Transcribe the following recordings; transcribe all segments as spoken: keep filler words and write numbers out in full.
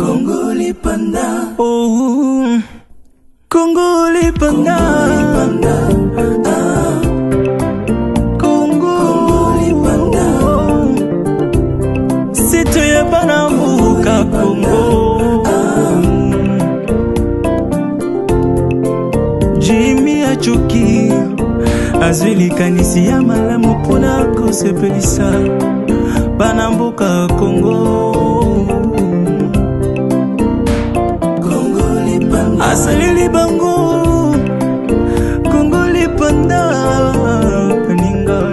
Congolais Panda. Oh, Congolais Panda. Ah, Congolais Panda. C'est toi Banambuka Congo. Jimmy Achoki. Azwili kanisi ya malamu pona kosepelisa Banambuka Congo. Asalili bango Congolais Panda Peninga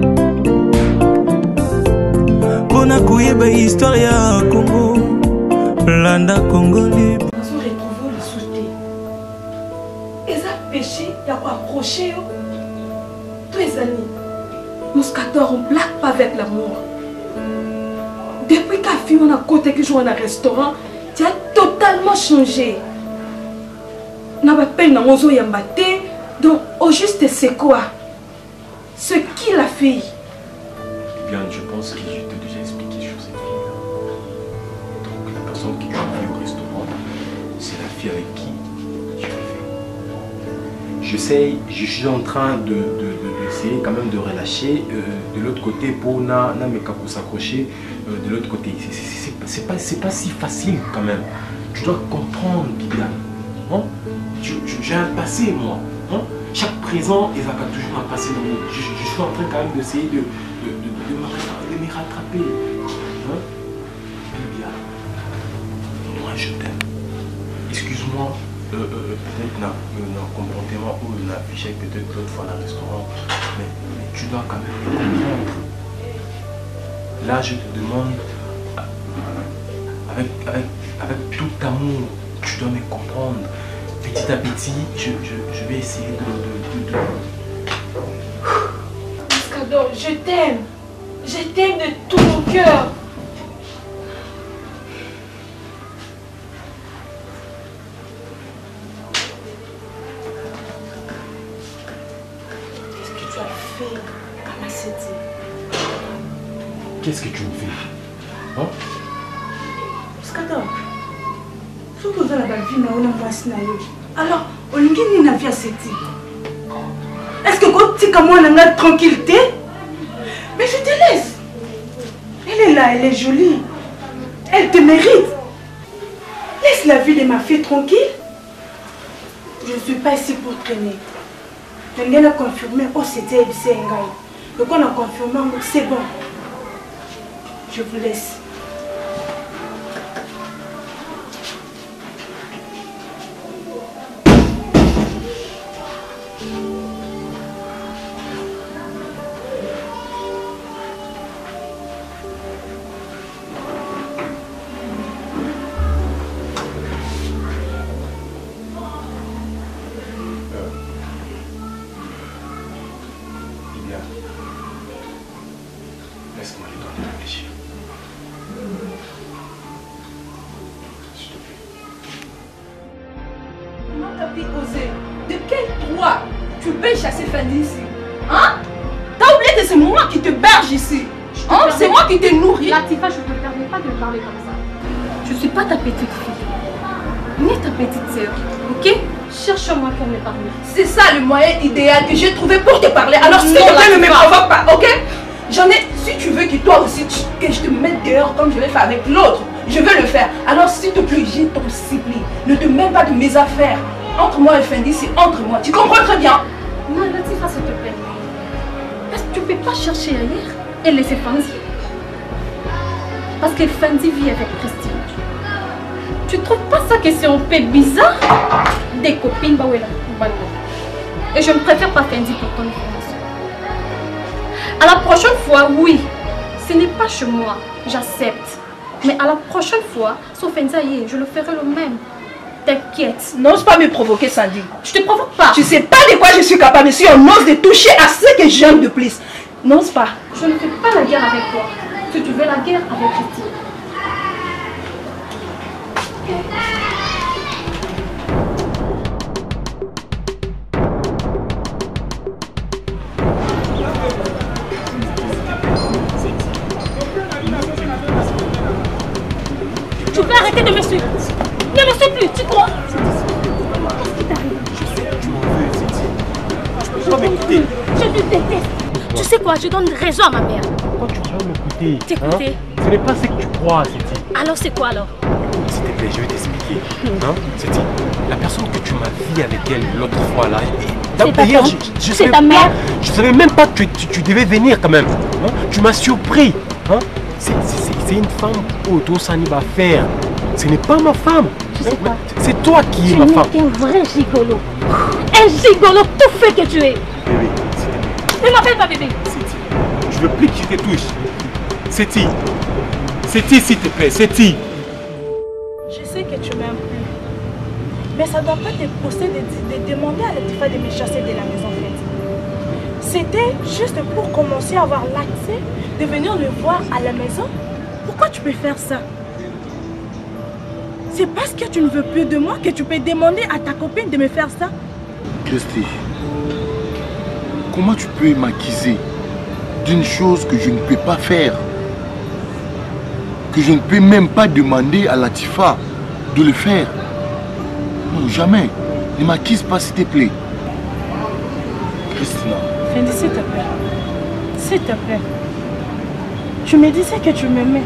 Pona kuyeba histoire ya Congo Landa Congolais. Nous avons retrouvé le sauté. Et ça péché, il y a quoi approcher. Tous les amis, Moscator, on ne blague pas avec l'amour. Depuis qu'a fille on a côté que je joue dans un restaurant, tu as totalement changé. On n'a pas dans mon yambate. Donc, au juste, c'est quoi? Ce qui la fille? Bien, je pense que je t'ai déjà expliqué sur cette fille. Donc, la personne qui m'a vu au restaurant, c'est la fille avec qui je fais. Je sais, je suis en train de, de, de, d'essayer quand même de relâcher euh, de l'autre côté pour na na me s'accrocher euh, de l'autre côté. C'est pas, c'est pas si facile quand même. Tu dois comprendre, Bibiane. Hein? J'ai un passé, moi. Hein? Chaque présent, il va toujours un passé dans mon... Je, je suis en train quand même d'essayer de, de, de, de, de, de me rattraper. Hein? Bibiane, moi je t'aime. Excuse-moi, euh, euh, peut-être dans le comportement ou on a affiché peut-être l'autre fois dans le restaurant, mais, mais tu dois quand même me comprendre. Là, je te demande, avec, avec, avec tout amour, tu dois me comprendre. Petit à petit, je, je, je vais essayer de... de, de, de... Moscator, je t'aime. Je t'aime de tout mon cœur. Qu'est-ce que tu as fait à ma cité? Qu'est-ce que tu me fais? Hein? Moscator, je vous ai la vie na ona mwasi na yo. Alors, olingi ni na vie à cité. Est-ce que quand tu comme moi on a tranquillité? Mais je te laisse. Elle est là, elle est jolie. Elle te mérite. Laisse la vie de ma fille tranquille. Je ne suis pas ici pour traîner. On a confirmé, oh c'était c'est un gars. Donc on a confirmé, c'est bon. Je vous laisse. Laisse-moi le temps de réfléchir. S'il te plaît. Comment t'as pu oser? De quel droit tu peux chasser Fendi ici? Hein? T'as oublié que c'est moi qui te berge ici. Hein? C'est moi qui te nourris. Latifa, je ne te permets pas de me parler comme ça. Je ne suis pas ta petite fille, ni ta petite sœur, ok? Cherche-moi qu'à me parler. C'est ça le moyen idéal que j'ai trouvé pour te parler. Alors s'il te plaît, ne me provoque pas, ok? J'en ai, si tu veux que toi aussi, tu, que je te mette dehors comme je l'ai fait avec l'autre, je vais le faire. Alors s'il te plaît, je t'en supplie, ne te mêle pas de mes affaires. Entre moi et Fendi, c'est entre moi. Tu comprends très bien? Non, Latifa, s'il te plaît. Est-ce que tu ne peux pas chercher ailleurs et laisser Fendi? Parce que Fendi vit avec prestige. Tu trouves pas ça que c'est un peu bizarre? Des copines, bah ouais là, et je ne préfère pas Fendi pour ton information. À la prochaine fois, oui, ce n'est pas chez moi, j'accepte. Mais à la prochaine fois, sauf Fendi, je le ferai le même. T'inquiète. N'ose pas me provoquer, Sandy. Je te provoque pas. Tu sais pas de quoi je suis capable, mais si on ose de toucher à ce que j'aime de plus. N'ose pas. Je ne fais pas la guerre avec toi. Si tu veux la guerre avec Christine. Tu peux arrêter de me suivre. Ne me suis plus, tu crois? Qu'est-ce qui t'arrive? Je sais que tu m'en veux, Cécile. Tu peux pas m'écouter. Je te déteste. Tu sais quoi, je donne raison à ma mère. Pourquoi tu vas m'écouter? T'écouter? Hein? Ce n'est pas ce que tu crois, Cécile. Alors c'est quoi alors? S'il te plaît, je vais t'expliquer. Hein? Cécile, la personne que tu m'as vue avec elle l'autre fois là, C'est ta d'ailleurs, tante? je, je C'est savais ta pas- mère? Je savais même pas que tu, tu devais venir quand même. Hein? Tu m'as surpris. Hein? C'est c'est- c'est une femme auto Sani va faire. Ce n'est pas ma femme. Tu sais quoi? C'est toi qui es Tu ma n'es femme. qu'un vrai gigolo. Un gigolo tout fait que tu es. Bébé, s'il te plaît. Ne m'appelle pas bébé. Cécile, je veux plus que tu te touches. Cécile, Cécile, s'il te plaît, Cécile. Je sais que tu m'aimes plus. Mais ça ne doit pas te pousser de, de demander à Latifa de me chasser de la maison, en fait. C'était juste pour commencer à avoir l'accès de venir le voir à la maison. Pourquoi tu peux faire ça? C'est parce que tu ne veux plus de moi que tu peux demander à ta copine de me faire ça? Christy, comment tu peux m'accuser d'une chose que je ne peux pas faire? Que je ne peux même pas demander à Latifa de le faire? Non, jamais. Ne m'accuse pas, s'il te plaît. Christina. Fendi, s'il te plaît. S'il te plaît. Tu me disais que tu m'aimais.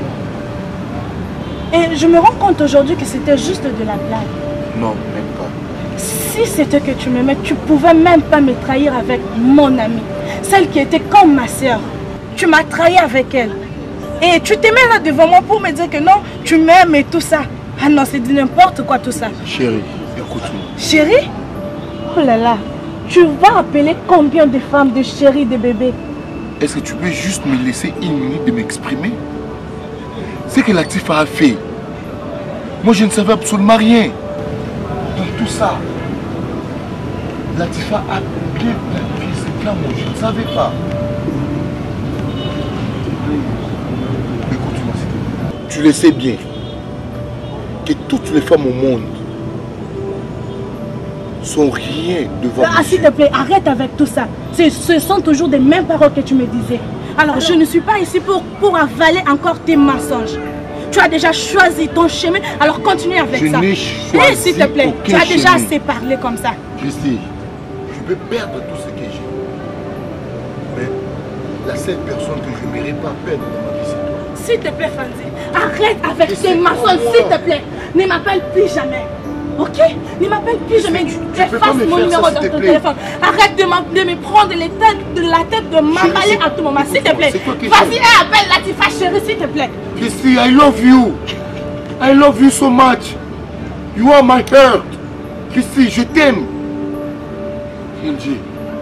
Et je me rends compte aujourd'hui que c'était juste de la blague. Non, même pas. Si c'était que tu m'aimais, tu pouvais même pas me trahir avec mon amie. Celle qui était comme ma soeur. Tu m'as trahi avec elle. Et tu t'aimais là devant moi pour me dire que non, tu m'aimes et tout ça. Ah non, c'est du n'importe quoi tout ça. Chérie, écoute-moi. Chérie? Oh là là. Tu vas appeler combien de femmes de chérie, de bébés? Est-ce que tu peux juste me laisser une minute de m'exprimer? Ce que Latifa a fait, moi je ne savais absolument rien. Dans tout ça, Latifa a bien planifié ce plan, moi je ne savais pas. Écoute-moi, s'il te plaît. Tu le sais bien que toutes les femmes au monde sont rien devant Ah, s'il te plaît, arrête avec tout ça. Ce ce sont toujours les mêmes paroles que tu me disais. Alors, je ne suis pas ici pour, pour avaler encore tes mensonges. Tu as déjà choisi ton chemin, alors continue avec Je ça. n'ai Eh, choisi s'il te plaît, tu aucun as déjà chemin. assez parlé comme ça. Christy, je peux perdre tout ce que j'ai. Mais la seule personne que je ne mérite pas perdre dans ma vie, c'est toi. S'il te plaît, Fanzi, arrête avec Et tes c'est mensonges, pour s'il moi. te plaît. Ne m'appelle plus jamais. Ok? Ne m'appelle plus jamais. tu peux pas Efface me mon faire numéro ça, dans s'il te ton plaît. téléphone. Arrête de, m'en- de me prendre les têtes, de la tête, de m'emballer c'est- à tout moment. S'il te plaît. c'est quoi que Vas-y, j'ai- eh, appelle Latifa chérie, s'il te plaît. Christy, I love you. I love you so much. You are my heart. Christy, je t'aime. Mon Dieu.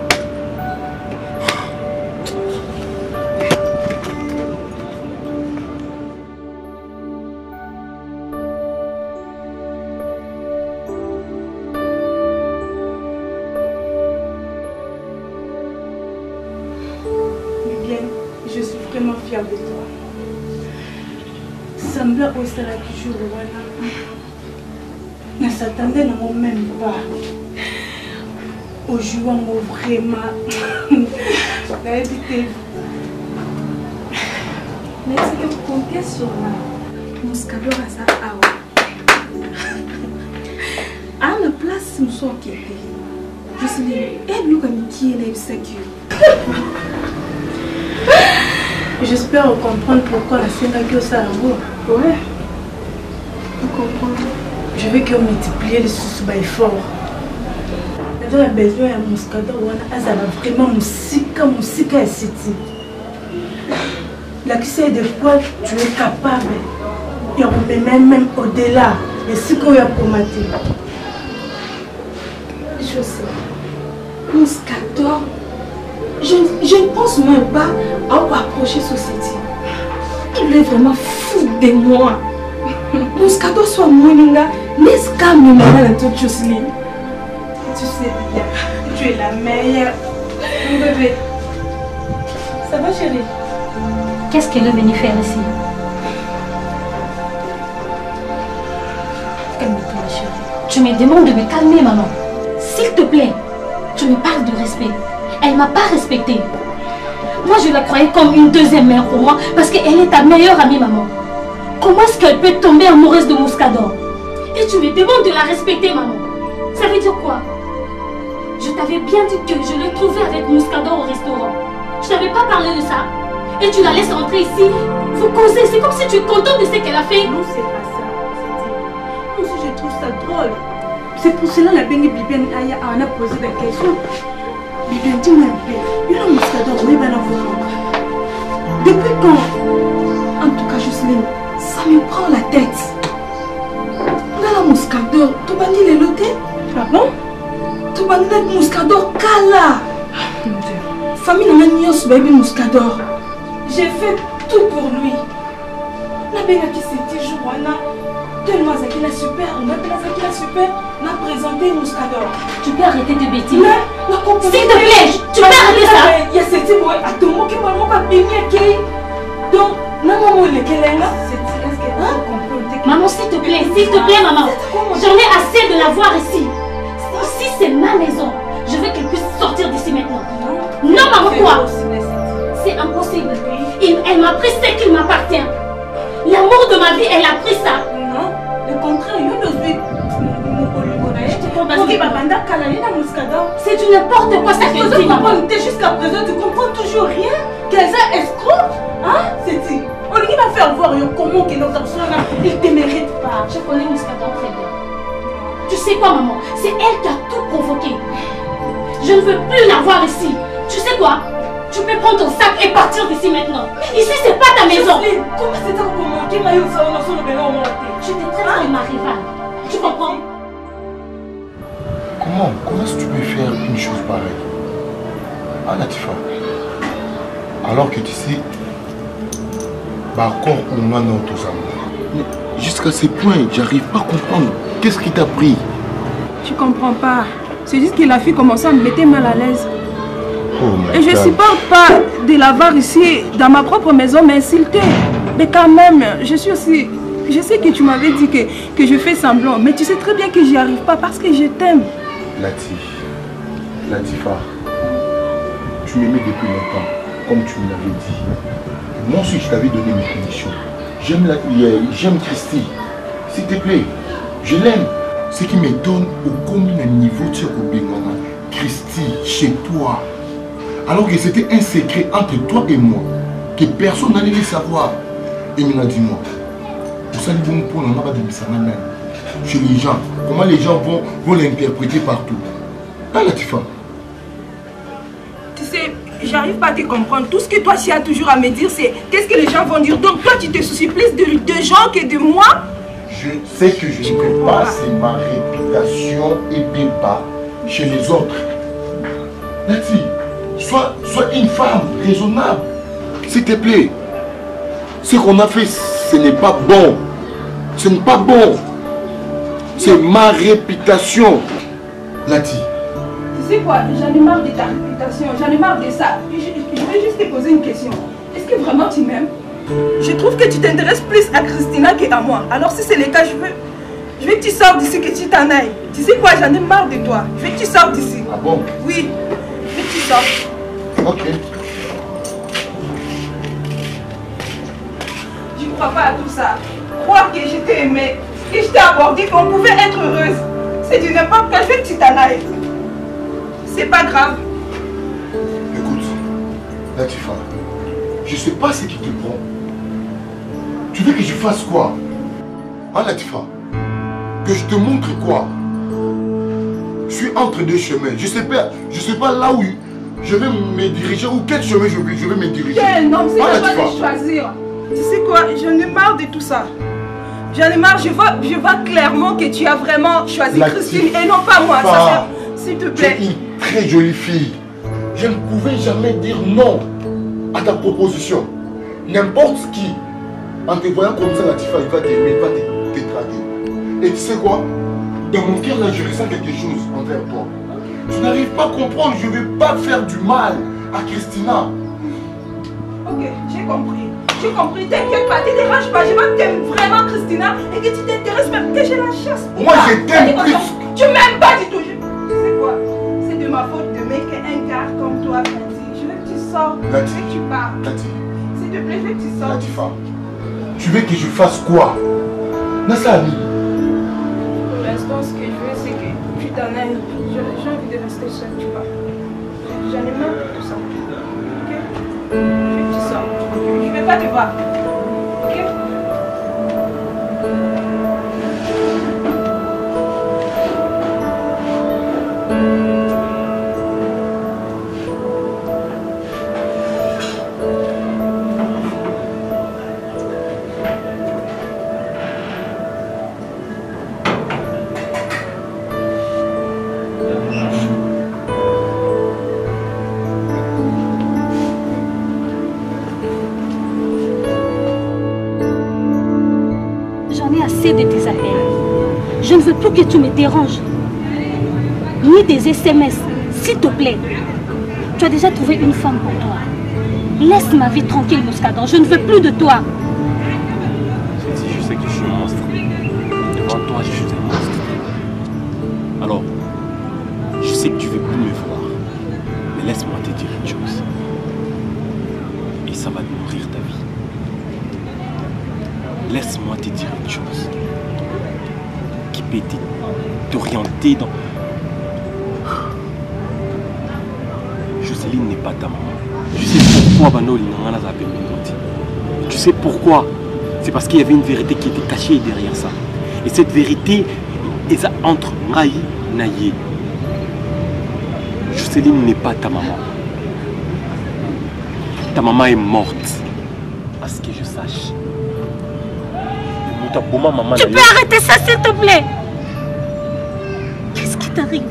Bien, je suis vraiment fière de toi. Sembla osala toujours wana. Ne s'attendait na moi même pas. Aujourd'hui, moi vraiment. Nayebi te. Merci de compter sur moi. Moscador à ça, à la place, nous sommes quittés. Je suis dit, aide-nous comme qui est sécure. J'espère comprendre pourquoi la scène a ça à vous. Ouais. Vous comprenez? Je veux que vous multipliez les sous by fort. Nous avons besoin de Moscador wana azala vraiment musika musika et city. La question est de quoi tu es capable. Et on peut même même au-delà de ce qu'on a promaté. Je sais. Moscador, je, je ne pense même pas à approcher société. Il est vraiment fou de moi. Moscador soit moninga, n'est-ce qu'à me mener dans toute chose. Tu sais bien, tu es la meilleure. Mon bébé. Ça va chérie? Qu'est-ce qu'elle est venue faire ici? Calme-toi, chérie. Tu me demandes de me calmer, maman. S'il te plaît, tu me parles de respect. Elle ne m'a pas respectée. Moi, je la croyais comme une deuxième mère pour moi parce qu'elle est ta meilleure amie, maman. Comment est-ce qu'elle peut tomber amoureuse de Mouscador? Et tu me demandes de la respecter, maman. Ça veut dire quoi? Je t'avais bien dit que je l'ai trouvée avec Mouscador au restaurant. Je t'avais pas parlé de ça. Et tu la laisses entrer ici. Vous causez. C'est comme si tu es content de ce qu'elle a fait. Non, c'est pas ça. Moi aussi, je trouve ça drôle. C'est pour cela que la Bengue Bibiane a posé la question. Bibiane, dis-moi un peu. Il y a Mouscador, oui, ben non. Depuis quand? En tout cas, Jocelyne, ça me prend la tête. Là, la Mouscador, tu vas dire les lotés? Ah bon? Tu vas dire Mouscador, Kala. Famille n'a pas de bébé Mouscador. J'ai fait tout pour lui. La Bengue qui s'est dit, Joana, tellement Zaki la super, on appelle Zaki la super, on a présenté Mouscador. Tu peux arrêter de bêtises. S'il te plaît, tu peux arrêter ça. Il y a cette boy, à ton mot qui m'a pas béni qui. Donc, non, maman, elle est là. Est-ce qu'elle a compris? Maman, s'il te plaît, s'il te plaît, maman. J'en ai assez de la voir ici. Ici, c'est ma maison. Je veux qu'elle puisse sortir d'ici maintenant. Non, maman, quoi? C'est impossible. Il, elle m'a pris ce qu'il m'appartient. L'amour de ma vie, elle a pris ça. Non, le contraire, il y a c'est du n'importe quoi ça que tu maman. Jusqu'à présent, tu comprends toujours rien. Qu'elle a escroc. Hein? C'est dit. On lui va faire voir comment que notre garçon là, il ne te mérite pas. Je connais Mouscador très bien. Tu sais quoi, maman? C'est elle qui a tout provoqué. Je ne veux plus la voir ici. Tu sais quoi? Tu peux prendre ton sac et partir d'ici maintenant. Ici, c'est pas ta maison. Comment c'est ça comment? Qui m'a eu ça? On a son nom. Je te traite comme ma rivale. Tu comprends? Comment? Comment est-ce que tu peux faire une chose pareille? Ah, Latifa. Alors que tu sais, bah, encore pour moi, non, tout ça. Jusqu'à ce point, j'arrive pas à comprendre. Qu'est-ce qui t'a pris? Tu comprends pas. C'est juste que la fille commençait à me mettre mal à l'aise. Oh Et je God. supporte pas de la voir ici, dans ma propre maison, m'insulter. Mais quand même, je suis aussi... Je sais que tu m'avais dit que, que je fais semblant, mais tu sais très bien que j'y arrive pas parce que je t'aime. Lati, Latifa, tu m'aimais depuis longtemps, comme tu me l'avais dit. Et moi aussi, je t'avais donné mes conditions. J'aime la... j'aime Christy. S'il te plaît, je l'aime. Ce qui me donne au combien de niveau tu as Christy, chez toi. Alors que c'était un secret entre toi et moi, que personne n'allait le savoir. Et maintenant, dis-moi, vous savez bon pour on n'a pas de même chez les gens. Comment les gens vont, vont l'interpréter partout. Ah, Latifa. Tu sais, j'arrive pas à te comprendre. Tout ce que toi, tu as toujours à me dire, c'est qu'est-ce que les gens vont dire. Donc toi, tu te soucies plus de, de gens que de moi. Je sais que je ne peux pas, c'est ma réputation et bien pas chez les autres. Lati, sois, sois une femme raisonnable. S'il te plaît. Ce qu'on a fait, ce n'est pas bon. Ce n'est pas bon. C'est ma réputation. Lati. Tu sais quoi, j'en ai marre de ta réputation, j'en ai marre de ça. Je, je vais juste te poser une question. Est-ce que vraiment tu m'aimes? Je trouve que tu t'intéresses plus à Christina qu'à moi. Alors si c'est le cas, je veux, je veux que tu sortes d'ici, que tu t'en ailles. Tu sais quoi, j'en ai marre de toi. Je veux que tu sortes d'ici. Ah bon? Oui, je veux que tu sortes. Ok. Je ne crois pas à tout ça. Croire que je t'ai aimé, que je t'ai abordé, qu'on pouvait être heureuse. C'est du n'importe quoi, je veux que tu t'en ailles. C'est pas grave. Écoute, Latifa, je sais pas ce qui te prend. Tu veux que je fasse quoi? Hein, Latifa? Que je te montre quoi? Je suis entre deux chemins. Je sais pas, je sais pas là où je vais me diriger ou quel chemin je vais, je vais me diriger. Quel homme, c'est hein, à toi de choisir. Tu sais quoi, j'en ai marre de tout ça. J'en ai marre, je vois, je vois clairement que tu as vraiment choisi La Christine et non pas moi. Ça, s'il te plaît. Tu es une très jolie fille. Je ne pouvais jamais dire non à ta proposition. N'importe qui, en te voyant comme ça, Latifa, il va t'aimer, il va te, te draguer. Et tu sais quoi? Dans mon cœur, là, je ressens quelque chose envers toi. Tu n'arrives pas à comprendre, je ne vais pas faire du mal à Christina. Ok, j'ai compris. J'ai compris, t'inquiète pas, ne te dérange pas. Je vois que t'aimes vraiment Christina et que tu t'intéresses même que j'ai la chasse. Moi, je t'aime plus. Tu m'aimes pas du tout. Je... Tu sais quoi? C'est de ma faute de mec un gars comme toi, Cathy. Je veux que tu sortes. Je veux que tu parles. Cathy. S'il te plaît, je veux que tu sortes. Latifa. Tu veux que je fasse quoi? Nassali. Pour l'instant, ce que je veux, c'est que tu t'en ailles. J'ai envie de rester seule, tu vois. J'en ai marre de tout ça. Ok? Je veux que tu sors. Je ne vais pas te voir. Ok? De tes appels. Je ne veux plus que tu me déranges. Ni des S M S, s'il te plaît. Tu as déjà trouvé une femme pour toi. Laisse ma vie tranquille, Mouscador. Je ne veux plus de toi. Cécile, je sais que je suis un monstre. Devant toi, je suis un monstre. Alors, je sais que tu ne veux plus me voir. Mais laisse-moi te dire une chose. Et ça va nourrir ta vie. Laisse-moi te dire une chose qui peut t'orienter dans... Jocelyne n'est pas ta maman. Tu sais pourquoi Banoli n'a pas appelé Minoti. Tu sais pourquoi? C'est parce qu'il y avait une vérité qui était cachée derrière ça. Et cette vérité est entre Naï et Naïe. Jocelyne n'est pas ta maman. Ta maman est morte. À ce que je sache. Tu peux arrêter ça, s'il te plaît. Qu'est-ce qui t'arrive?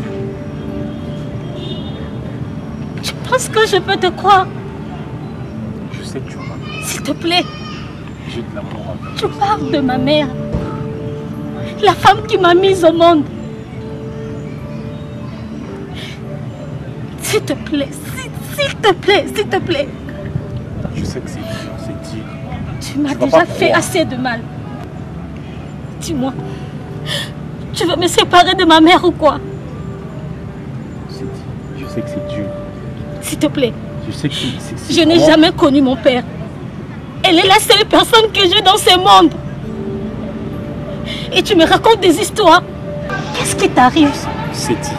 Tu penses que je peux te croire? Je sais que tu m'as. S'il te plaît. J'ai de l'amour en toi. Tu parles de ma mère. La femme qui m'a mise au monde. S'il te plaît, s'il te plaît, s'il te plaît. Je sais que c'est dur, c'est dur. Tu m'as déjà fait assez de mal. Dis-moi, tu veux me séparer de ma mère ou quoi? Je sais que c'est dur. S'il te plaît. Je sais que c'est... Je n'ai jamais connu mon père. Elle est la seule personne que j'ai dans ce monde. Et tu me racontes des histoires. Qu'est-ce qui t'arrive? Séti,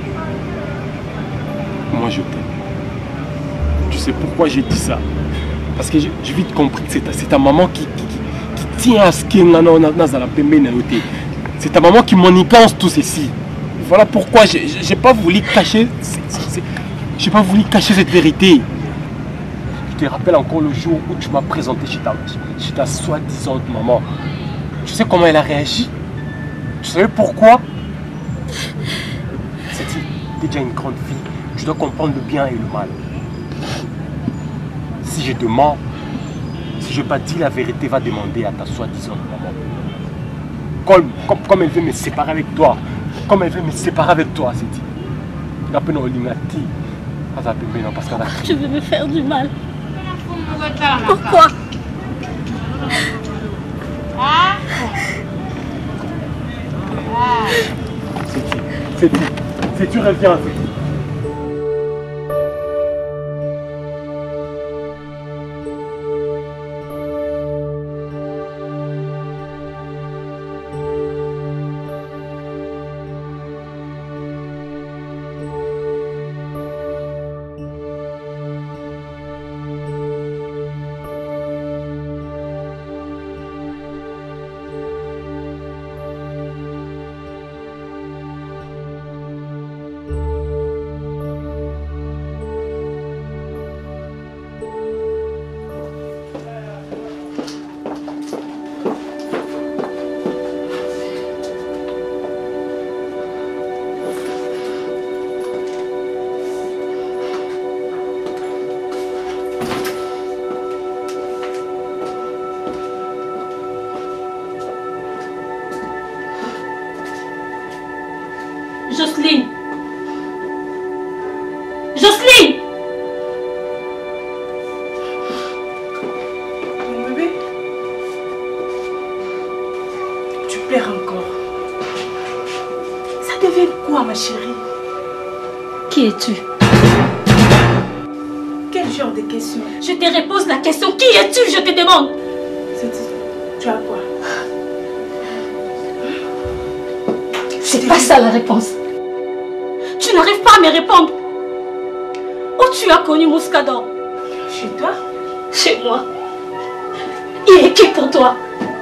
moi je t'aime. Tu sais pourquoi j'ai dit ça? Parce que j'ai vite compris que c'est ta maman qui... qui tiens à ce qu'il y a dans la pembe. C'est ta maman qui manipule tout ceci. Voilà pourquoi j'ai pas voulu cacher j'ai pas voulu cacher cette vérité. Je te rappelle encore le jour où tu m'as présenté chez ta, chez ta soi-disant maman. Tu sais comment elle a réagi? Tu savais pourquoi? C'est déjà une grande fille. Tu dois comprendre le bien et le mal. Si je te mens, si je n'ai pas dit la vérité, va demander à ta soi-disant maman. Comme, comme, comme elle veut me séparer avec toi. Comme elle veut me séparer avec toi, c'est dit. Tu veux me faire du mal. Pourquoi? C'est dit. C'est tu reviens, c'est dit. Jocelyne! Jocelyne! Mon bébé, tu pleures encore. Ça devient quoi, ma chérie? Qui es-tu? Quel genre de question? Je te repose la question. Qui es-tu, je te demande? Tu as quoi? C'est pas ça la réponse. Tu n'arrives pas à me répondre. Où tu as connu Mouscador? Chez toi? Chez moi. Il est qui pour toi?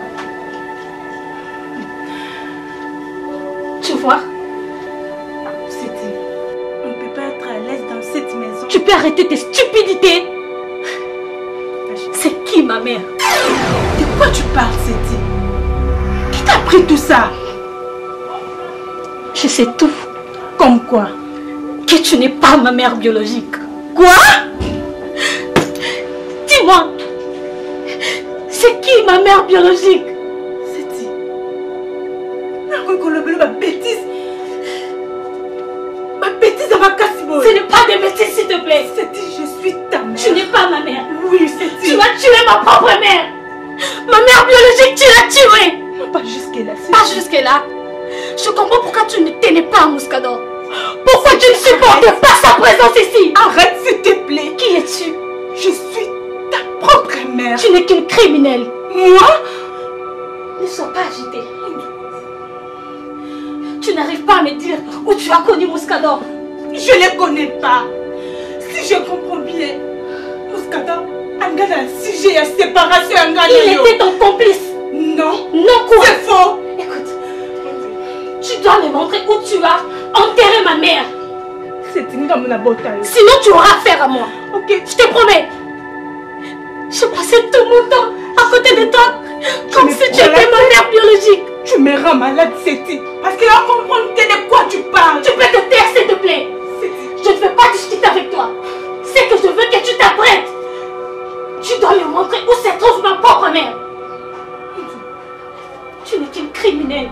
Tu vois? C'était... On ne peut pas être à l'aise dans cette maison. Tu peux arrêter tes stupidités. C'est qui ma mère? De quoi tu parles, Seti? Qui t'a appris tout ça? Je sais tout. Comme quoi? Que tu n'es pas ma mère biologique. Quoi? Dis-moi, c'est qui ma mère biologique? Seti. Ma bêtise. Ma bêtise à ma casse-boule. Ce n'est pas des bêtises, s'il te plaît. Seti, je suis ta mère. Tu n'es pas ma mère. Oui, Seti. Tu as tué ma propre mère. Ma mère biologique, tu l'as tuée. Pas jusque-là. Pas jusque-là. Je comprends pourquoi tu ne tenais pas à Mouscador. Pourquoi tu ne supportes pas sa présence ici? Arrête, s'il te plaît. Qui es-tu? Je suis ta propre mère. Tu n'es qu'une criminelle. Moi? Ne sois pas agitée. Tu n'arrives pas à me dire où tu as connu Mouscador. Je ne le connais pas. Si je comprends bien, Mouscador, Angana, si j'ai une séparation, Angana. Il était ton complice. Non. Non quoi? C'est faux. Écoute, tu dois me montrer où tu as enterré ma mère. C'est une dame la bataille. Sinon tu auras affaire à moi. Ok. Je te promets. Je passais tout mon temps à côté de toi. Comme si tu étais ma mère biologique. Tu me rends malade, Seti. Parce que là, comprendre de quoi tu parles. Tu peux te taire, s'il te plaît. Je ne veux pas discuter avec toi. C'est que je veux que tu t'apprêtes. Tu dois me montrer où se trouve ma propre mère. Tu n'es qu'une criminelle.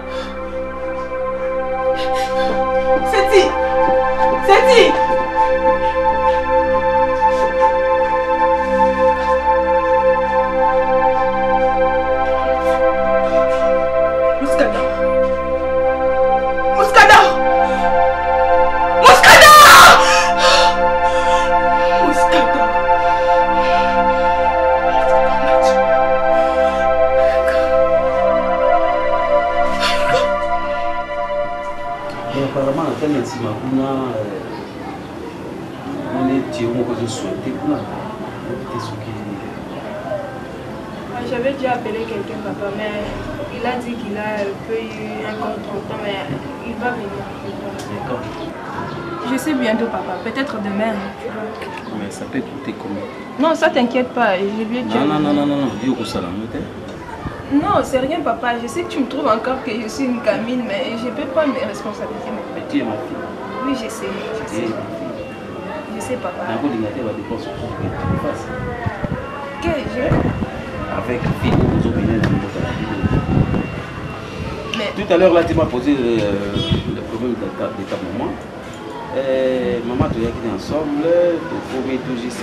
Seti. Seti. Mouscador. Mouscador. Mouscador. Mouscador. Apparemment, la femme est on est tiré que je souhaitais pour J'avais déjà appelé quelqu'un, papa, mais il a dit qu'il a peu eu un compte trente ans, mais il va venir. D'accord. Je sais bientôt, papa, peut-être demain, tu vois. Mais ça peut coûter combien? Non, ça t'inquiète pas, je lui ai déjà Non, non, dit. non, non, non, non, dis au ça là, non, c'est rien, papa. Je sais que tu me trouves encore que je suis une gamine, mais je ne peux pas me responsabiliser. Mais tu es ma fille. Oui, je sais. Je sais, je sais papa. D'accord, il y a des dépenses pour que tu me fasses. Quel jeu? Avec la fille, vous opinez dans votre vie. Mais... Tout à l'heure, là, tu m'as posé euh, le problème de ta, de ta maman. Et maman, tu as quitté ensemble. Tu pouvais tout juste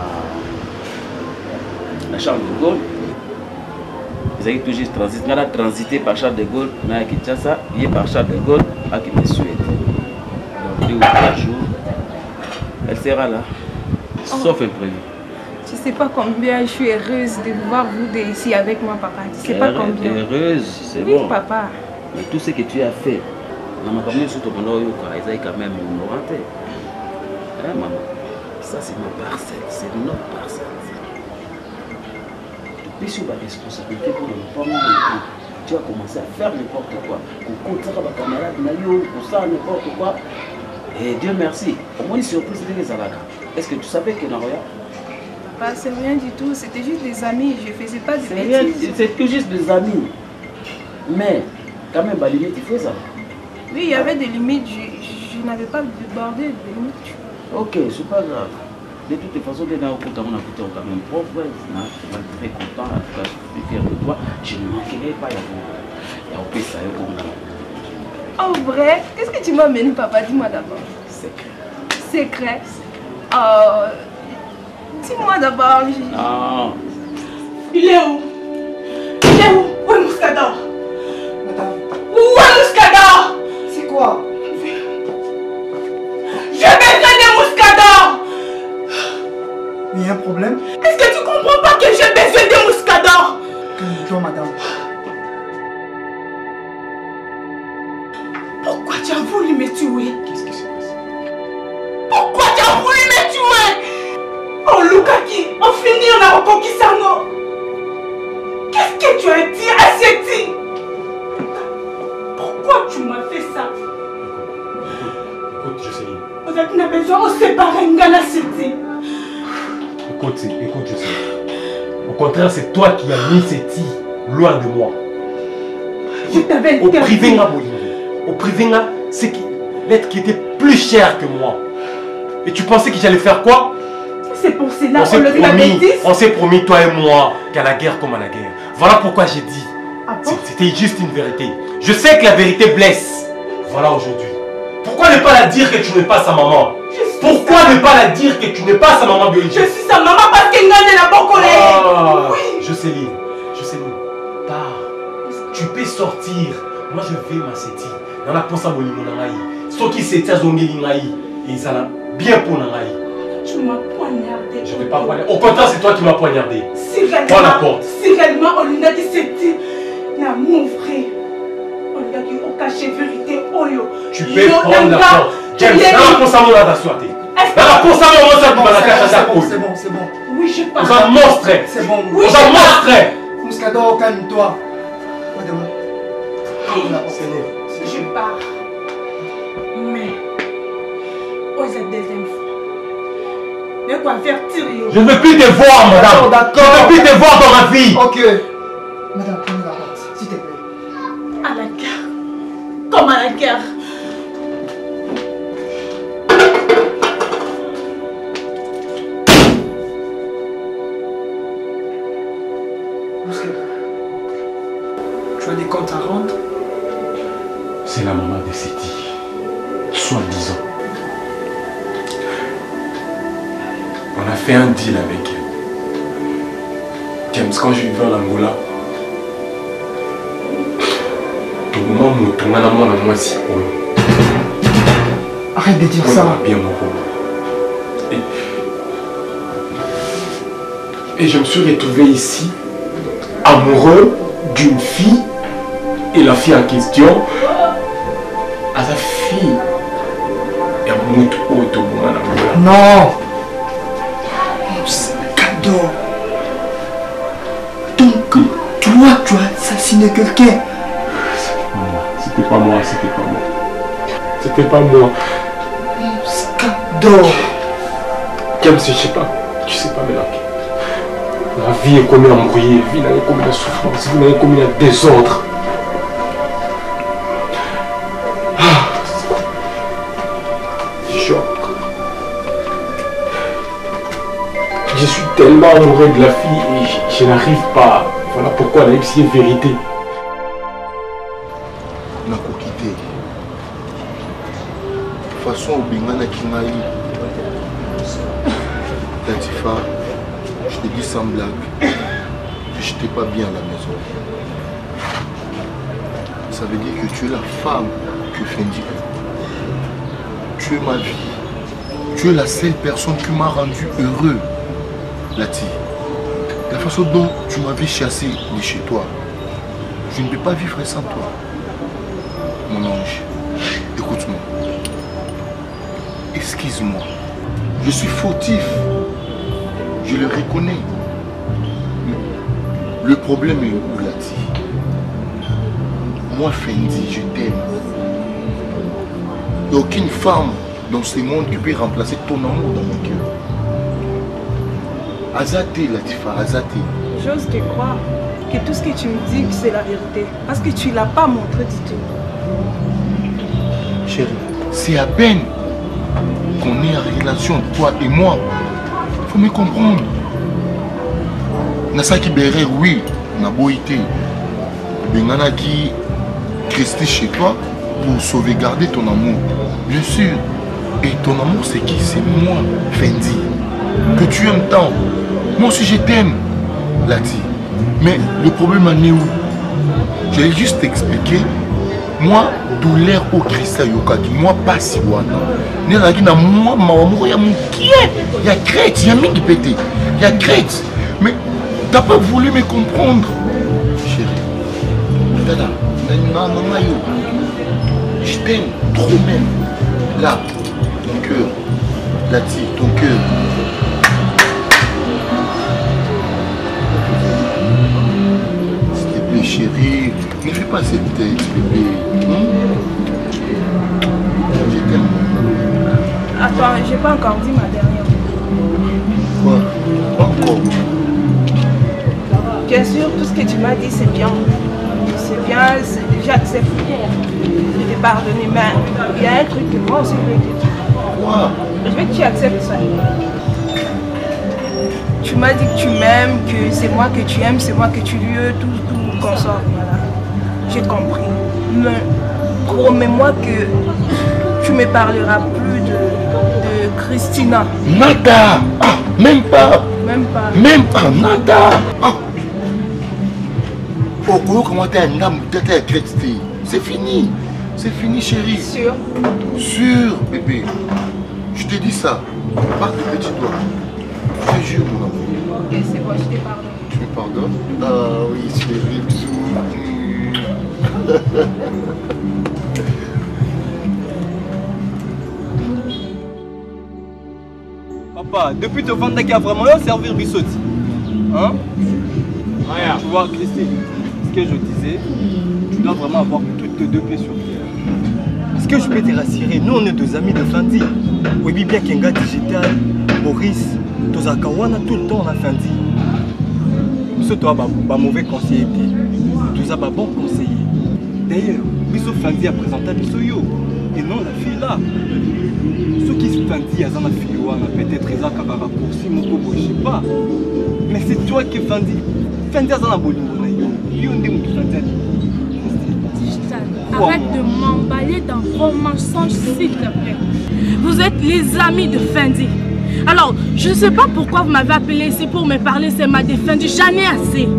dans la chambre de Gaulle. Ils ont toujours transité. On a transité par Charles de Gaulle, on a quitté ça, il est par Charles de Gaulle, à qui me souhaite. Donc deux ou trois jours, elle sera là, sauf imprévu. Tu sais pas combien je suis heureuse de vous voir vous deux ici avec moi, papa. Tu sais pas combien. Heureuse, c'est oui, bon. Oui, papa. Mais tout ce que tu as fait, maman, quand même, surtout pendant ils ont quand même ignoranté. Hein, maman? Ça, c'est ma parcelle, c'est notre parcelle. Mais sur la responsabilité pour les femmes, tu as commencé à faire n'importe quoi. Pour compter à ma camarade, pour ça, n'importe quoi. Et Dieu merci. Au moins, une surprise de les Alaka. Est-ce que tu savais que Naroya? Papa, c'est rien du tout. C'était juste des amis. Je ne faisais pas de bêtises. C'est que juste des amis. Mais, quand même, la limite, il faut ça. Oui, il y avait des limites. Je, je n'avais pas débordé des limites. Ok, c'est pas grave. De toute façon, on a quand même propre, je suis très content, en tout cas, je suis fier de toi. Je ne manquerai pas, il y a au ça oh, vrai? Qu'est-ce que tu m'as amené, papa? Dis-moi d'abord. Secret. Secret? Oh, dis-moi d'abord. Non. Il est où? Il est où? Où est Mouscador? Madame. Où est Mouscador? C'est quoi? J'ai besoin de Mouscador! Il y a un problème? Est-ce que tu comprends pas que j'ai besoin de Mouscador? Calme-toi, madame. tu as voulu me tuer? Qu'est-ce qui s'est passé? Pourquoi tu as voulu me tuer? Oh Lukaki, on finit, on a reconquis Sango. Qu'est-ce que tu as dit à Seti? Pourquoi tu m'as fait ça? Écoute, Jocelyne. Vous avez besoin de séparer Ngana Seti. Écoute, écoute, Jocelyne. Au contraire, c'est toi qui as mis Seti loin de moi. Je t'avais Au interdit. privé, au privé, c'est l'être qui était plus cher que moi. Et tu pensais que j'allais faire quoi? C'est pour cela on s'est qu'on l'a promis, dit. on s'est promis, toi et moi, qu'à la guerre comme à la guerre. Voilà pourquoi j'ai dit. Ah bon? C'était juste une vérité. Je sais que la vérité blesse. Voilà aujourd'hui. Pourquoi ne pas la dire que tu n'es pas sa maman? Pourquoi sa... ne pas la dire que tu n'es pas sa maman biologique? Je suis sa maman parce qu'elle n'a la bonne colère. Ah, oui. Jocelyne, Jocelyne, pars. Tu peux sortir. Moi je vais ma Seti. Dans la pensée de Limonangaï. Ceux qui s'étaient à Zongelingaï. Et ils allaient bien pour Nangaï. Tu m'as poignardé. Je ne vais pas poignarder. Au contraire, c'est toi qui m'as poignardé. Si réellement, prends la porte. Si réellement on lui a dit Seti, n'a mon frère. On lui a dit au cachet vérité Oyo. Tu peux prendre la porte. James, dans la pensée de la soirée. Dans la pensée de la soirée. C'est bon, c'est bon. Oui, je parle. Vous en monstre. C'est bon. Oui, Vous en monstre. Mouskado, calme-toi. Je pars. Mais, aux deuxième fois. Mais quoi avertir? Je ne veux plus te voir, madame. D'accord. Je ne veux plus te voir dans ma vie. Ok. Madame, prenez la porte, s'il te plaît. À la guerre. Comme à la guerre. Tu as des comptes à rendre? C'est la maman de Seti. Soi-disant. On a fait un deal avec elle. James, quand je vivais en Angola, tout le monde me tournait à moi dans moi si. Arrête de dire on ça. Bien mon et, et je me suis retrouvé ici, amoureux d'une fille, et la fille en question, à sa fille, et à mon auto. Non. C'est un cadeau. Donc, toi, tu as assassiné quelqu'un. C'était pas moi, c'était pas moi. C'était pas moi. Moscado. Comme si je sais pas, tu sais pas, mais là, la vie est comme un embrouillé, la vie est comme une souffrance, la vie est comme un désordre. Ah. Choc. Je suis tellement amoureux de la fille et je, je n'arrive pas. Voilà pourquoi la c'est une vérité. On a quitté. De toute façon, au Bingana Kingaï, Latifa, je te dis sans blague, je n'étais pas bien à la maison. Ça veut dire que tu es la femme que Fendi aime. Tu es ma vie. Tu es la seule personne qui m'a rendu heureux, Lati. La façon dont tu m'avais chassé de chez toi, je ne peux pas vivre sans toi. Mon ange, écoute-moi. Excuse-moi. Je suis fautif. Je le reconnais. Le problème est où, Lati? Moi, Fendi, je t'aime. Il n'y a aucune femme dans ce monde qui peut remplacer ton amour dans mon cœur. Azate, Latifa, Azate. J'ose te croire que tout ce que tu me dis, c'est la vérité. Parce que tu ne l'as pas montré du tout. Chérie, c'est à peine qu'on est en relation, toi et moi. Il faut me comprendre. Nasaki Béré, oui, n'a beau été. Bengana qui rester chez toi pour sauvegarder ton amour. Bien sûr. Et ton amour, c'est qui? C'est moi, Fendi. Que tu aimes tant. Moi aussi, je t'aime, Lati. Mais le problème en est où? Je vais juste t'expliquer. Moi, douleur au cristal yokaki. Moi, pas si wana. Nélagi na moi, ma amour, il y a mon qui est. Il y a crête, il y a mingi pété. Il y a crête. Mais t'as pas voulu me comprendre. Chérie. Dada, Je t'aime, trop même. Là, ton cœur. Lati, ton cœur. S'il te plaît, chérie, ne fais pas cette tête, bébé. Hmm? Je t'aime. Attends, j'ai pas encore dit ma dernière. Quoi? Pas encore. Bien sûr, tout ce que tu m'as dit, c'est bien. C'est bien, j'accepte. Je t'ai pardonné, mais il y a un truc que moi aussi je veux que tu... Quoi? Je veux que tu acceptes ça. Tu m'as dit que tu m'aimes, que c'est moi que tu aimes, c'est moi que tu veux, tout, tout consort. Voilà. J'ai compris. Mais promets-moi que tu ne me parleras plus de, de Christina. Nada! Ah, même pas! Même pas. Même pas, nada! Ah. Oh, comment t'es un âme, t'es Christy? C'est fini! C'est fini, chérie! Sûr? Sûr, bébé! Je t'ai dit ça. Pas de petit doigt. Je te jure, mon amour. Ok, c'est bon, je te pardonne. Tu me pardonnes? Ah oui, chérie, bisous. Papa, depuis te vendre qui a vraiment servir Bissoti. Hein? Rien. Tu vois, Christine, ce que je disais, tu dois vraiment avoir toutes tes deux pieds sur terre. Est-ce que je peux te rassurer? Nous, on est deux amis de Fendi. Oui, bien Kenga Digital, Boris, Tozakawana, tout le temps on a Fendi. Ce toi, un mauvais conseiller. Tout ça, un bon conseiller. D'ailleurs, Bisso Fendi a présenté Bisso Yo. Et non, la fille là. Ceux qui se Fendi, ils ont la fille là. Peut-être qu'ils ont un raccourci, mon coco, je sais pas. Mais c'est toi qui Fendi. Fendi a un bon niveau. Yo, on dit que Fendi. Arrête de m'emballer dans vos mensonges, s'il te plaît. Vous êtes les amis de Fendi. Alors, je ne sais pas pourquoi vous m'avez appelé ici pour me parler seulement de Fendi. J'en ai assez.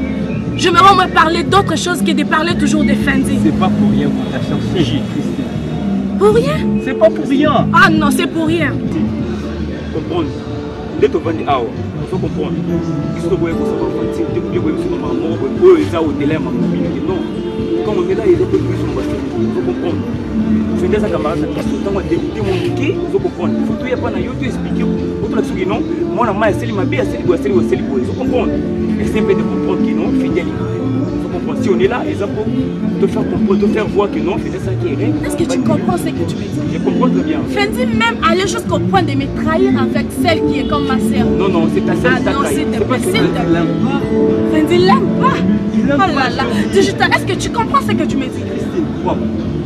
Je me rends me parler d'autre chose que de parler toujours de Fendi. C'est pas pour rien qu'on t'a cherché, Christine. Pour rien? C'est pas pour rien. Ah non, c'est pour rien. Comprendre. Dès que tu vas dire, ah, il faut comprendre. Il faut que vous soyez dès que vous soyez mort, vous êtes au délai, non. Quand on est là, il faut que vous soyez il faut comprendre. Je dis à camarade, parce que quand on débuté mon niqué, il faut comprendre. Il faut tout y avoir dans YouTube expliquer. Autre chose que non, moi, je suis ma vie, c'est le c'est le c'est le il faut comprendre. Essayer de comprendre que non, fidèle. Il faut comprendre. Si on est là, ils ont te faire comprendre, te faire voir que non, c'est ça qui est vrai. Est-ce que tu comprends ce que tu veux dire? Je comprends très bien. Fendi même allait jusqu'au point de me trahir avec celle qui est comme ma sœur. Non, non, c'est ta sœur qui t'a trahi. Ah non, s'il te plaît, s'il te plaît. Fendi l'aime pas. Oh là là. Est-ce que tu comprends ce que tu me dis? Christine, quoi?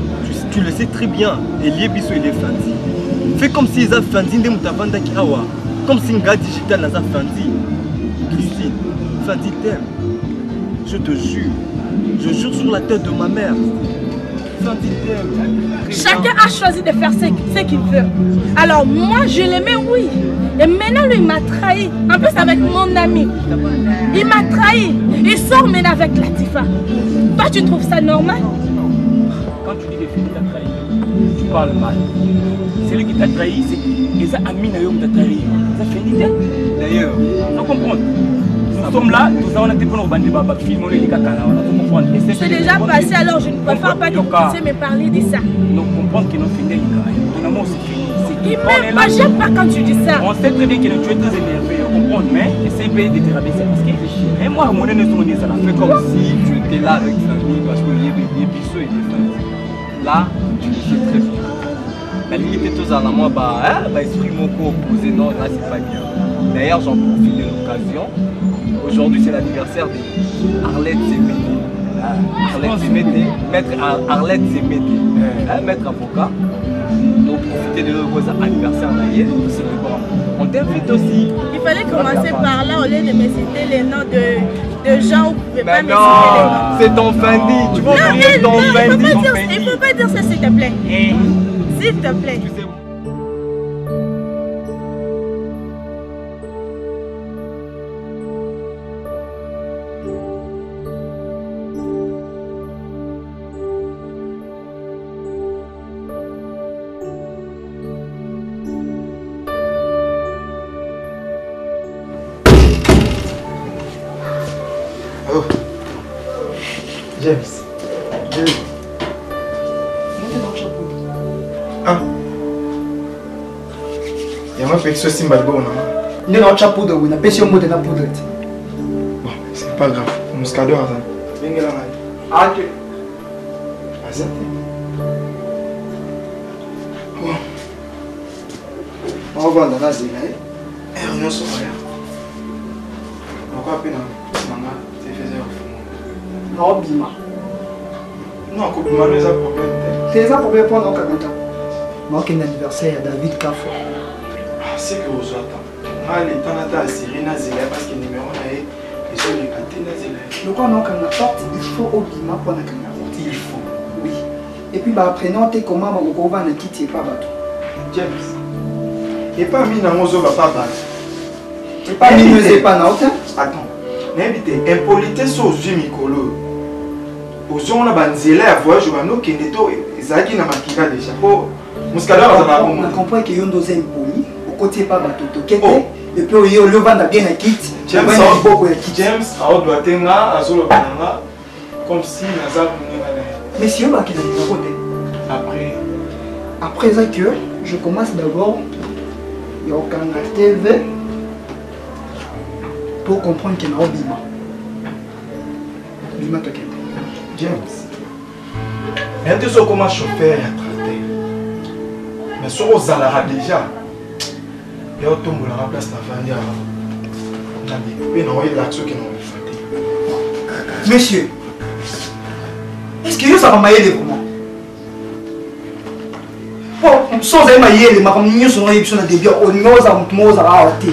Tu le sais très bien, Elie Bisso il est Fendi. Fais comme si ils ont Fendi de Moutavanda qui awa. Comme si un gars digital n'a pas Fendi. Christine, Fendi t'aime. Je te jure. Je jure sur la tête de ma mère. Fendi t'aime. Chacun a choisi de faire ce qu'il veut. Alors moi je l'aimais, oui. Et maintenant lui il m'a trahi. En plus avec mon ami. Il m'a trahi. Il sort maintenant avec Latifa. Toi tu trouves ça normal? Quand tu dis que Fendi t'a trahi, tu parles mal. C'est lui qui t'a trahi, c'est les amis qui t'a trahi. Ça Fendi t'aime. D'ailleurs, faut comprendre. Nous sommes là, nous avons été pour nous bandi baba film, on est les caca là, on faut comprendre. C'est déjà passé, alors je ne préfère pas que vous puissiez me parler de ça. Donc comprendre que nos fidèles, ton amour c'est fini. Il m'aime pas, j'aime pas quand tu dis ça. On sait très bien que tu es très énervé, on comprend, mais essaye de te rabaisser parce que et moi, mon aîné, ça l'a fait comme si tu étais là avec famille parce que les bisous étaient faits. Là, tu le sais très bien. La limite est tous à la moi, bah, hein, bah, esprit mon co opposé, non, là c'est pas bien. D'ailleurs, j'en profite de l'occasion. Aujourd'hui, c'est l'anniversaire de Arlette Zemété. Arlette Zemété, maître Arlette Zemété, hein, maître avocat. Donc, profitez de notre anniversaire d'ailleurs. On t'invite aussi. Il fallait commencer par là au lieu de me citer les noms de, de gens où vous ne pouvez pas me citer non, les noms. C'est ton Fendi. Tu vois, non, mais, ton non, Fendi. Il ne faut, faut pas dire ça, s'il te plaît. Eh. S'il te plaît. Tu sais, James. James. Montez dans la chambre. Ah. Il y a un peu de sauce Simbalgo. Il y a un chat poudre, il y a un peu de poudre. Bon, c'est pas grave. Muscador, ça. Viens là, Marie. Ah, ok. Vas-y. Bon. On va voir la zéla. Et on se voit. On va appeler Manga. C'est faisait au fond. Non, Bima. Non, coupe Bima, nous avons problème. C'est un problème pour nous, Kakanta. Moi, qui est l'anniversaire de David Kafo. Ah, c'est que vous attendez. Allez, t'en as à Syrie, Nazéla, parce que le numéro est. Et sur les côtés, Nazéla. Donc, on a quand porte, il faut au Bima pour la porte. Il faut. Oui. Et puis, bah, après, non, t'es comment, on va ne quitter pas bateau. James. Et pas mis dans mon zo, va pas battre. Et pas mis dans les panneaux. Attends. N'habitez, impolitesse aux yeux, Mikolo. Aux yeux, on a banzélé à voyage, on a nos keneto, et Zaki n'a pas déjà. Oh, Muscador, on a compris que yon dosé impoli, au côté pas bateau, et puis on le vend à bien à quitte. James, James, à haute doit tenir, à solo banana, comme si Nazar ne. Monsieur, bah, qui n'a pas côté. Après. Après ça que je commence d'abord, il y a aucun T V pour comprendre qu'il y a un bima. Bima t'inquiète. James. Mais tu sais comment chauffeur a traité. Mais sur aux alara déjà. Il y a autant de la place dans la famille. Il y a l'action qui n'a pas fait. Monsieur, est-ce que ça va mailler les moments? Sans émailler les marques, nous sommes en train de dire au niveau de nos arrêtés.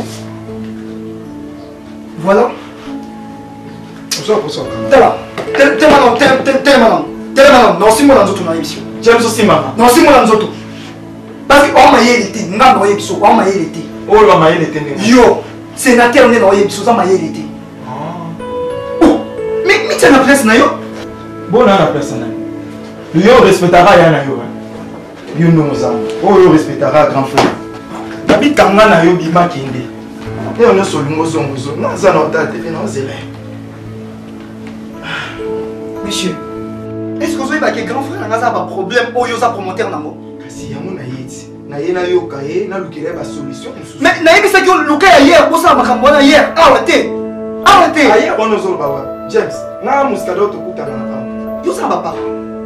Voilà. Pour ça, pour ça. T'es là. T'es maintenant, t'es maintenant. T'es maintenant. Non, si moi dans notre émission. J'aime ça si maintenant. Non, si moi dans notre. Parce que on m'a yé l'été. Nous avons yé l'émission. On m'a yé l'été. Oh, on m'a yé l'été. Yo, sénateur n'est dans l'émission. Ça m'a yé l'été. Oh, mais mais tu as la place na yo. Bon, on a la place na yo. Yo respectera ya yo. Yo nous avons. Oh, yo respectera grand frère. David Kanga na yo bima kinde. Et on est sur le mot son mouzo. Non, ça n'a pas été non, c'est monsieur, est-ce que vous avez un grand frère qui a un problème ou un promoteur nango? Kasi yango na yeti. Na ye na yo kaye na lukele ba solution. Mais na yebisa ki lukaya hier pour ça makambo na hier. Arrêtez. Arrêtez. Hier on ozol bawa. James, na Muscador to kuta na papa. Yo ça va pas.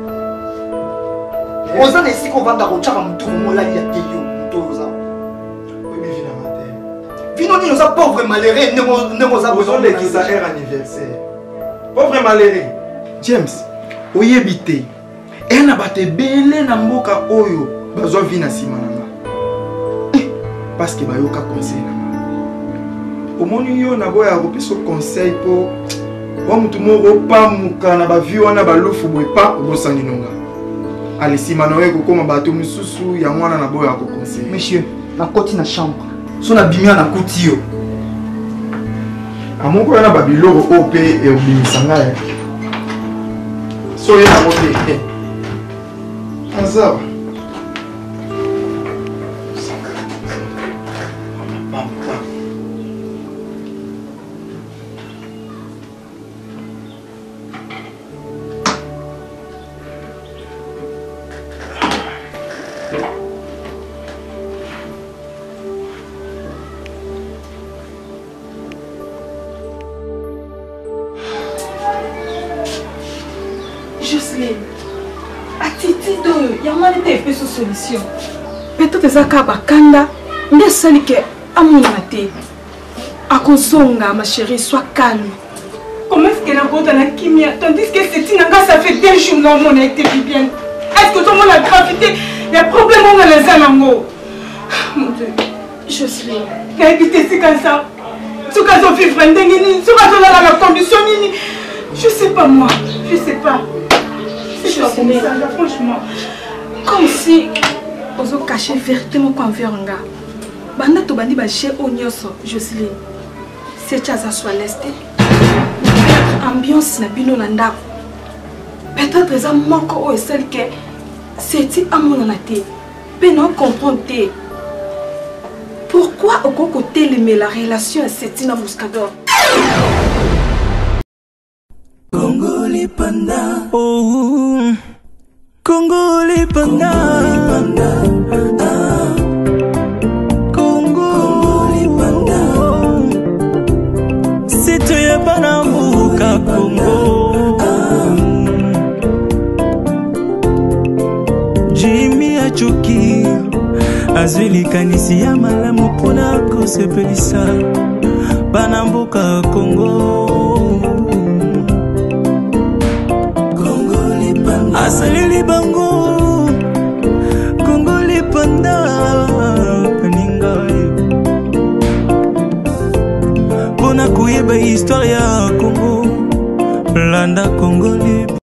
Oza na siko vanda ko chaka mutu mola ya te yo mutoza. Oui mais vina matin. Vino ni oza pauvre malheureux ne mo za besoin de qui ça anniversaire. Pauvre malheureux. James, oyebite. Et na bate belé na mboka oyo bazwa vi na sima nanga. Parce que bayoka conseil nanga. Omoni yo na boya kopesa conseil po wa mutu moko pamuka na ba vi wana balofu boy pa bosani nonga. Ali sima na yo kokoma bato mususu ya mwana na boya ko conseil. Monsieur, na koti na chambre. So na bimia na kuti yo. Amoko na babiloko O P e obimisanga ya. Soyez à monter. Hazard. Solution. Peut-être ça ka bakanda nde sali ke amuna te. Akozonga ma chérie, sois calme. Comment est-ce qu'elle a compté la kimia tandis que c'est Nanga ça fait deux jours non mon été bien. Est-ce que tout le monde a gravité les problèmes on les a nango. Mon Dieu, je suis là. Qu'est-ce c'est comme ça? Ce cas on vivre ndengini, ce cas on a la condition nini. Je sais pas moi, je sais pas. C'est pas comme ça, là, franchement. Comme si on se cachait vertement quand on fait un gars. Banda to bandi ba chez Onyoso, Jocelyne. C'est ça soit lesté. Ambiance na bino na ndako. Peut-être ça manque au celle que c'est à mon anaté. Mais non comprendre. Pourquoi au côté les la relation à Setina Muscador? Congo les pandas. Oh. Congo lipanda, Congo lipanda, c'est toi Banambuka Congo. Jimmy Achoki, azwili kanisi ya malamu pona kosepelisa Banambuka Congo. Congo lipanda, asalili bango, Congo lipanda, peninga pona kuyeba histoire ya Congo, landa Congo lipanda.